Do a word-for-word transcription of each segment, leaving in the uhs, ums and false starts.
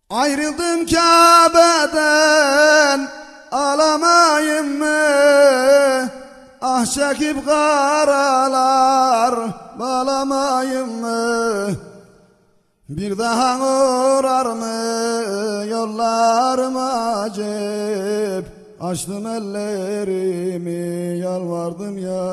Ayrıldım Kabe'den, alamayım mı? Ah çekip karalar, bağlamayım mı? Bir daha uğrar mı yollarım acep? Açtım ellerimi, yalvardım ya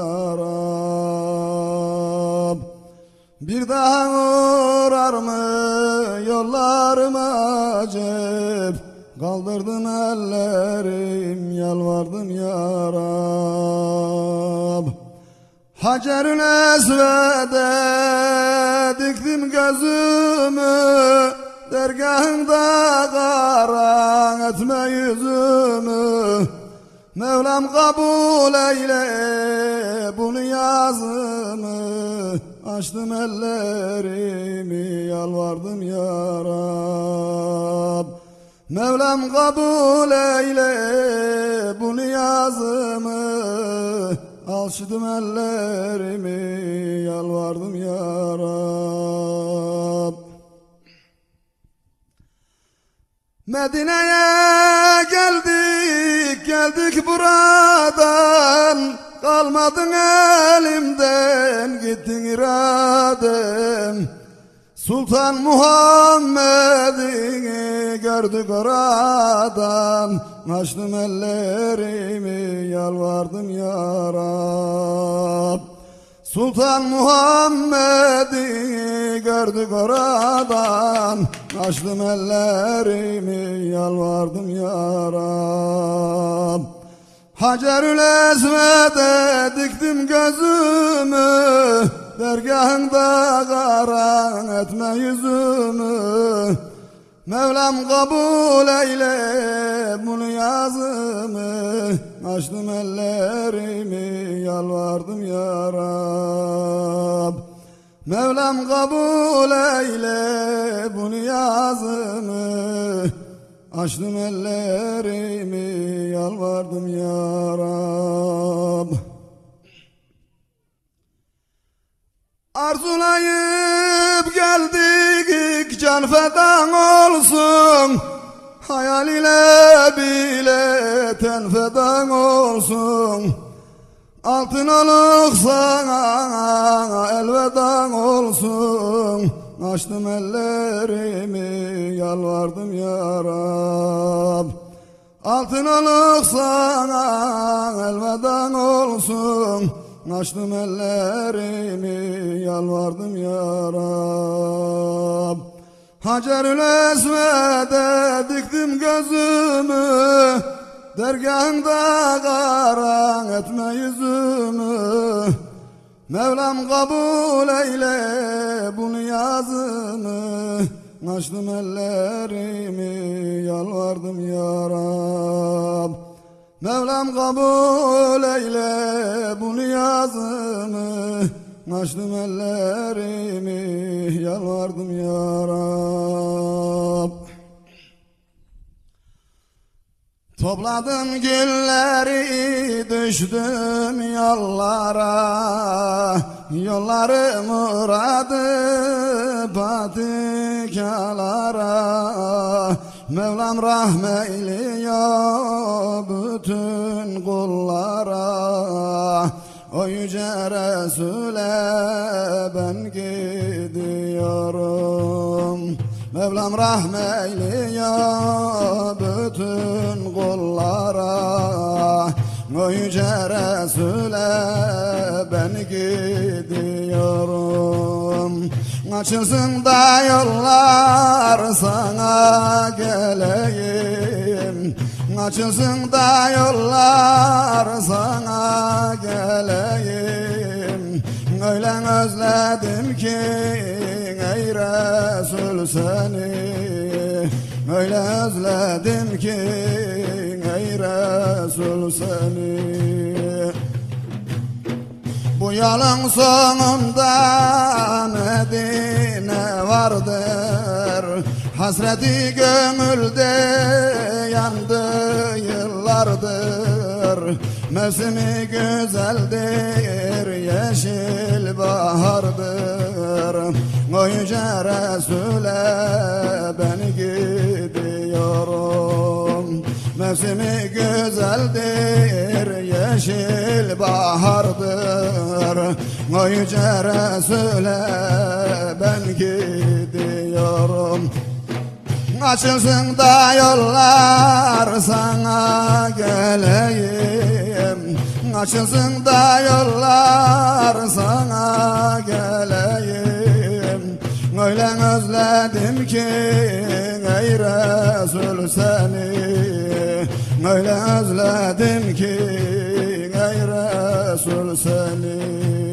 Rab. Bir daha uğrar mı yollarım acep? Kaldırdım ellerim, yalvardım ya Rab. Hacer-ül Esved'e diktim gözümü, dergahında karan etme yüzümü. Mevlam kabul eyle bunu yazımı. Açtım ellerimi, yalvardım ya Rab. Mevlam kabul eyle bunu yazımı. Alçıdım ellerimi, yalvardım ya Rab. Medine'ye geldik, geldik buradan. Kalmadın elimden, gittin iradem. Sultan Muhammed'i gördük oradan. Açtım ellerimi, yalvardım ya Rab. Sultan Muhammed'i gördük oradan. Açtım ellerimi, yalvardım ya Rab. Hacer-ül Esved'e diktim gözümü, dergahında karan etme yüzümü. Mevlam kabul eyle bunu yazımı. Açtım ellerimi, yalvardım ya Rab. Mevlam kabul eyle bunu yazımı. Açtım ellerimi, yalvardım ya Rab. Arzulayıp geldik, can fedan olsun. Hayal ile bile ten fedan olsun. Altın oluk sana elveda olsun. Açtım ellerimi, yalvardım ya Rab. Altın oluk sana elveda olsun. Açtım ellerimi, yalvardım ya Rab. Hacer-ül Esved'e diktim gözümü, dergahında karan etme yüzümü. Mevlam kabul eyle bunu yazımı. Açtım ellerimi, yalvardım ya Rab. Mevlam kabul eyle bunu yazımı. Açtım ellerimi, yalvardım ya Rab. Topladım gülleri, düştüm yollara. Yollarım uğradı patikalara. Mevlam rahmeyliyor bütün kullara. O yüce Resul'e ben gidiyorum. Mevlam rahmeyliyor bütün kullara. O yüce Resul'e ben gidiyorum. Açılsın da yollar sana geleyim. Açılsın da yollar sana geleyim. Öyle özledim ki ey Resul seni. Öyle özledim ki ey Resul seni. Bu yolun sonunda Medine vardır. Hasreti gönülde yandı yıllardır. Mevsimi güzeldir, yeşil bahardır. O yüce Resul'e ben gidiyorum. Mevsimi güzeldir, yeşil bahardır. O yüce Resul'e ben gidiyorum. Açılsın da yollar sana geleyim. Açılsın da yollar sana geleyim. Öyle özledim ki ey Resul seni. Öyle özledim ki ey Resul seni.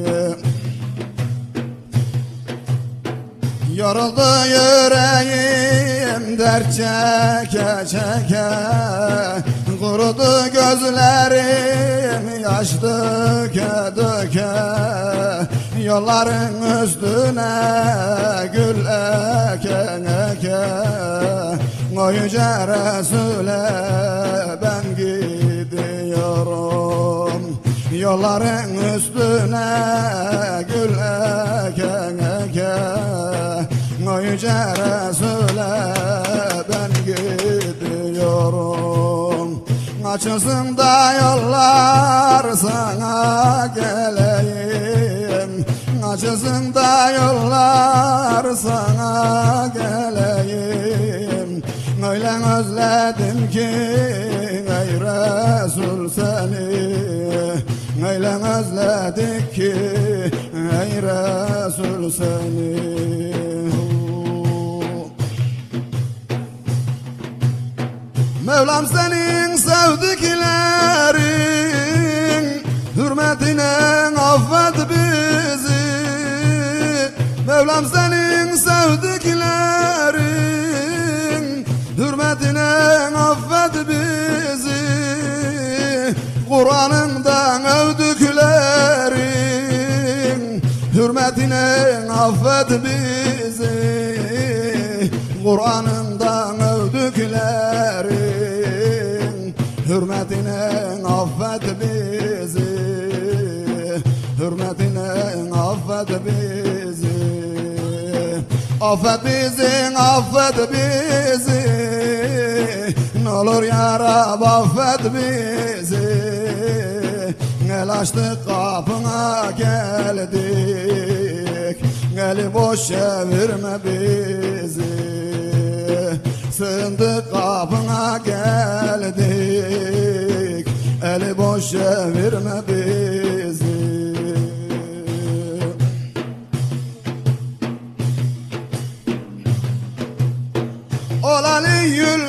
Yoruldu yüreğim dert çeke çeke. Kurudu gözlerim yaş döke döke. Yolların üstüne gül eke eke. O yüce Resul'e ben gidiyorum. Yolların üstüne gül eke eke. O yüce Resul'e ben gidiyorum. Açılsın da yollar sana geleyim. Açılsın da yollar sana geleyim. Öyle özledim ki ey Resul seni. Öyle özledik ki ey Resul seni. Mevlam senin sevdiklerin hürmetine affet bizi. Mevlam senin sevdiklerin hürmetine affet bizi. Kur'an'ından övdüklerin hürmetine affet bizi. Kur'an'ından övdüklerin hürmetine affet bizi. Hürmetine affet bizi. Affet bizi, affet bizi. Ne olur ya Rab affet bizi. El açtık kapına geldik. Eli boş çevirme bizi. Sığındık kapına geldik. Eli boş çevirme bizi. Ol Ali'yül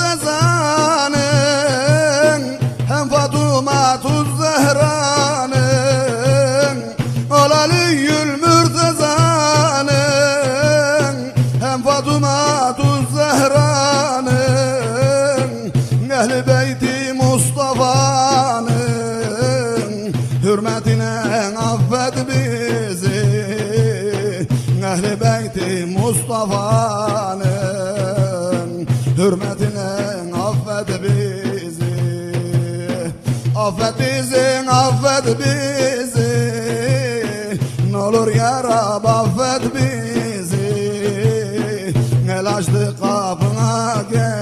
Mürteza'nın hem Fatıma Tuz Zehra'nın. Ol Ali'yül Mürteza'nın hem Fatıma Tuz Zehra'nın. Ehl-i Beyti Mustafa'nın hürmetine affet bizi. Ehl-i Beyti Mustafa'nın hürmetine affet bizi. Affet bizi, affet bizi. Ne olur ya Rab affet bizi. El açtık kapına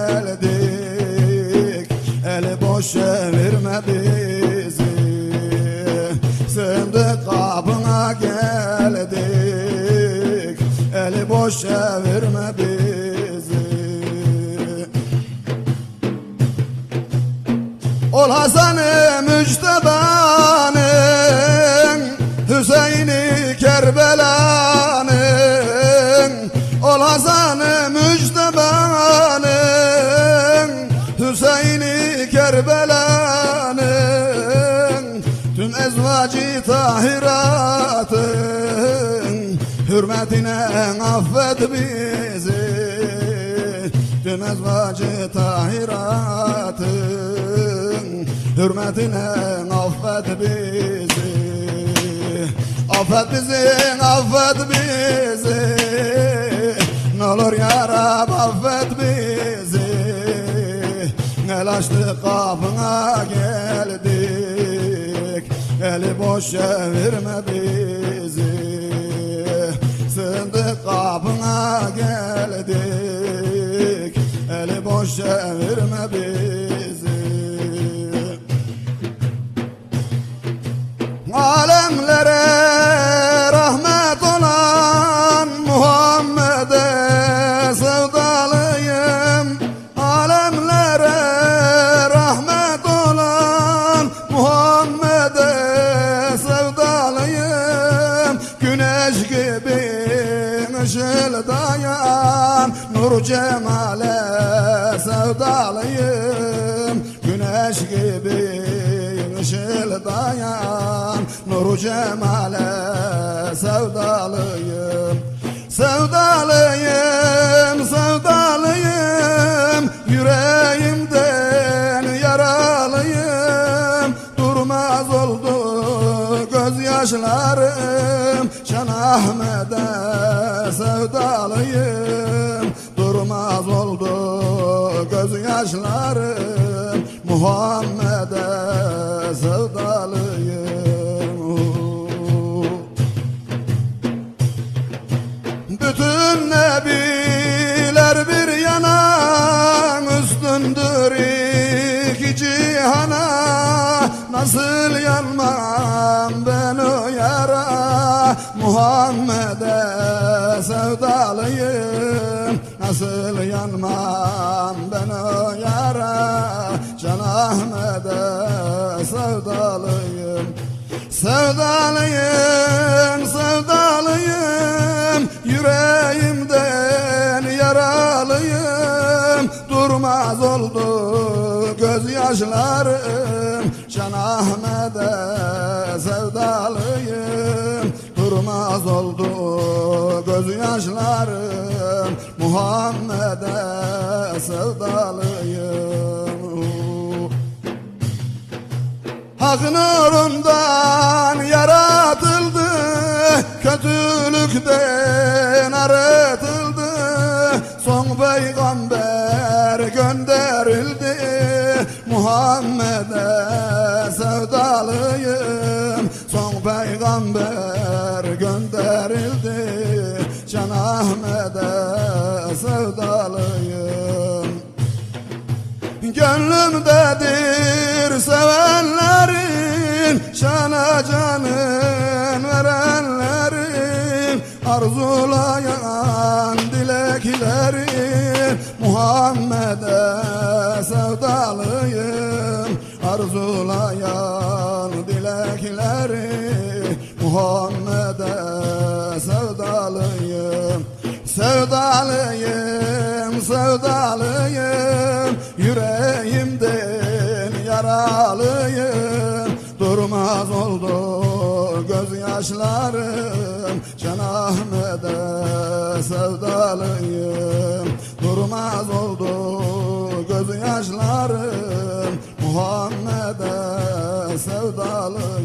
geldik. Eli boş çevirme bizi. Sığındık kapına geldik. Eli boş çevirme bizi. Ol Hasan-ı Mücteba'nın Hüseyin-i Kerbela'nın. Ol Hasan-ı Mücteba'nın Hüseyin-i Kerbela'nın. Tüm ezvacı tahiratın hürmetine affet bizi. Tüm ezvacı tahiratın hürmetine affet bizi. Affet bizi, affet bizi. Ne olur ya Rab affet bizi. El açtık kapına geldik. Eli boş çevirme bizi. Sığındık kapına geldik. Eli boş çevirme bizi. cemale sevdalıyım, güneş gibi ışıldayan nuru cemale sevdalıyım. Sevdalıyım, sevdalıyım, yüreğimden yaralıyım. Durmaz oldu gözyaşlarım, Şan Ahmet'e sevdalıyım. Durmaz oldu gözyaşlarım, Muhammed'e sevdalıyım. Bütün nebiler bir yana, üstündür iki cihana. Nasıl yanmam ben o yara, Muhammed'e sevdalıyım. Nasıl yanmam ben o yara, Can Ahmet'e sevdalıyım. Sevdalıyım, sevdalıyım, yüreğimden yaralıyım. Durmaz oldu gözyaşlarım, Şan Ahmet'e sevdalıyım. Durmaz oldu gözyaşlarım, Muhammed'e sevdalıyım. Hak nurundan yaratıldı, kötülükten arıtıldı. Son peygamber gönderildi, Muhammed'e sevdalıyım. Son peygamber gönderildi, Can Ahmet'e sevdalıyım. Gönlümdedir sevenlerin, şana canın verenlerin, arzulayan dileklerin, Muhammed'e sevdalıyım. Arzulayan dileklerin, Muhammed'e sevdalıyım. Sevdalıyım, sevdalıyım, yüreğimden yaralıyım. Durmaz oldu gözyaşlarım, Can Ahmet'e sevdalıyım. Durmaz oldu gözyaşlarım, Muhammed'e sevdalıyım.